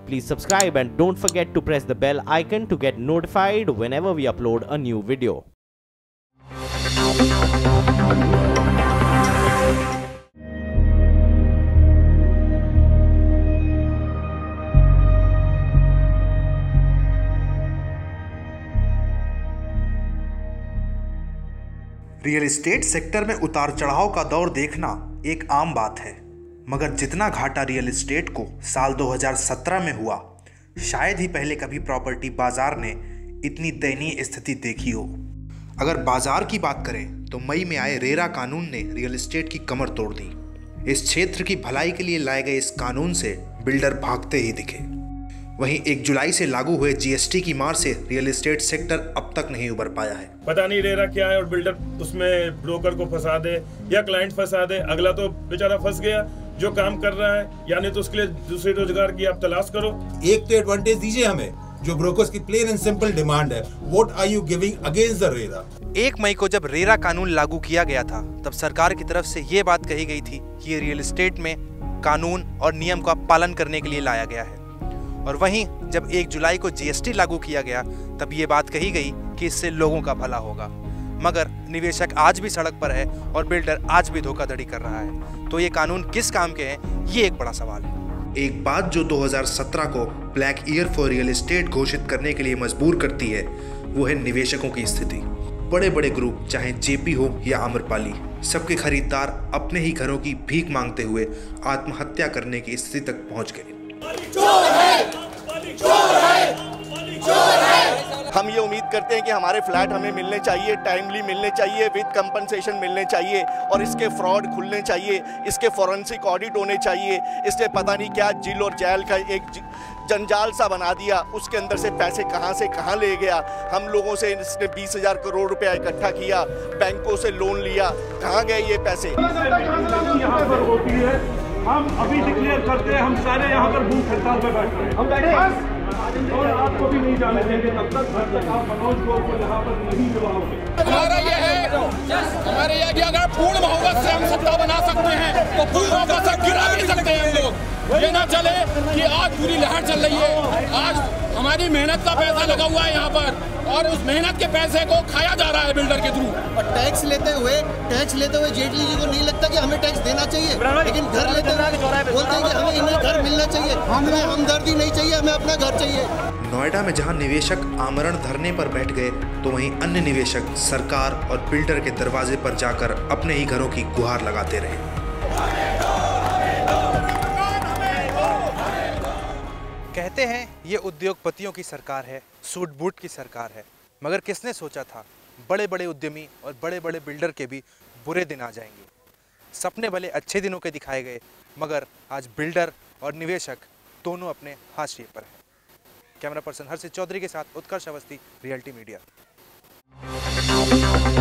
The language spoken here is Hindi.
Please subscribe and don't forget to press the bell icon to get notified whenever we upload a new video. Real estate sector में उतार चढ़ाव का दौर देखना एक आम बात है, मगर जितना घाटा रियल एस्टेट को साल 2017 में हुआ, शायद ही पहले कभी प्रॉपर्टी बाजार ने इतनी दयनीय स्थिति देखी हो। अगर बाजार की बात करें तो मई में आए रेरा कानून ने रियल एस्टेट की कमर तोड़ दी। इस क्षेत्र की भलाई के लिए लाए गए इस कानून से बिल्डर भागते ही दिखे। वहीं 1 जुलाई से लागू हुए जीएसटी की मार से रियल एस्टेट सेक्टर अब तक नहीं उबर पाया है। पता नहीं रेरा क्या है और बिल्डर उसमें ब्रोकर को फंसा दे या क्लाइंट फंसा दे, अगला तो बेचारा फंस गया जो काम कर रहा है, यानी तो उसके लिए दूसरे रोजगार की आप तलाश करो। एक तो एडवांटेज दीजिए हमें, जो ब्रोकर्स की प्लेन एंड सिंपल डिमांड है, what are you giving against the RERA. 1 मई को जब रेरा कानून लागू किया गया था तब सरकार की तरफ से ये बात कही गई थी कि ये रियल एस्टेट में कानून और नियम का पालन करने के लिए लाया गया है। और वहीं जब 1 जुलाई को जीएसटी लागू किया गया तब ये बात कही गई कि इससे लोगों का भला होगा, मगर निवेशक आज भी सड़क पर है और बिल्डर आज भी धोखाधड़ी कर रहा है। तो ये कानून किस काम के हैं, ये एक बड़ा सवाल है। एक बात जो 2017 को black year for real estate घोषित करने के लिए मजबूर करती है, वो है निवेशकों की स्थिति। बड़े बड़े ग्रुप, चाहे जेपी हो या आम्रपाली, सबके खरीदार अपने ही घरों की भीख मांगते हुए आत्महत्या करने की स्थिति तक पहुंच गए। हम ये उम्मीद करते हैं कि हमारे फ्लैट हमें मिलने चाहिए, टाइमली मिलने चाहिए, विद कंपनसेशन मिलने चाहिए और इसके फ्रॉड खुलने चाहिए, इसके फॉरेंसिक ऑडिट होने चाहिए। इसने पता नहीं क्या जिल और जैल का एक जंजाल सा बना दिया, उसके अंदर से पैसे कहां से कहां ले गया। हम लोगों से इसने 20,000 करोड़ रुपया इकट्ठा किया, बैंकों से लोन लिया, कहां गए ये पैसे। यहाँ पर होती है, हम अभी डिक्लेयर करते हैं, हम सारे यहाँ पर भूख हड़ताल पे बैठ रहे हैं, हम बैठे और आपको भी नहीं जाने देंगे तब तक आप मनोज को यहाँ पर नहीं मिलाओगे। हमारा ये है, हमारे यहाँ की अगर पूर्ण बहुमत से हम सत्ता बना सकते हैं तो पूर्ण बहुमत से गिरा भी सकते हैं हम लोग। ये ना चले कि आज पूरी लहर चल रही है, आज हमारी मेहनत का पैसा लगा हुआ है यहाँ पर और उस मेहनत के पैसे को खाया जा रहा है बिल्डर के थ्रू। और टैक्स लेते हुए जेटली जी को नहीं लगता कि हमें टैक्स देना चाहिए, लेकिन घर लेते हुए बोलते हैं कि हमें इन्हें घर मिलना चाहिए, हमें हमदर्दी नहीं चाहिए, हमें अपना घर चाहिए। नोएडा में जहां निवेशक आमरण धरने पर बैठ गए, तो वहीं अन्य निवेशक सरकार और बिल्डर के दरवाजे पर जाकर अपने ही घरों की गुहार लगाते रहे। कहते हैं ये उद्योगपतियों की सरकार है, सूट बूट की सरकार है, मगर किसने सोचा था बड़े बड़े उद्यमी और बड़े बड़े बिल्डर के भी बुरे दिन आ जाएंगे। सपने भले अच्छे दिनों के दिखाए गए, मगर आज बिल्डर और निवेशक दोनों अपने हाशिए पर हैं। कैमरा पर्सन हर्षित चौधरी के साथ उत्कर्ष अवस्थी, रियल्टी मीडिया।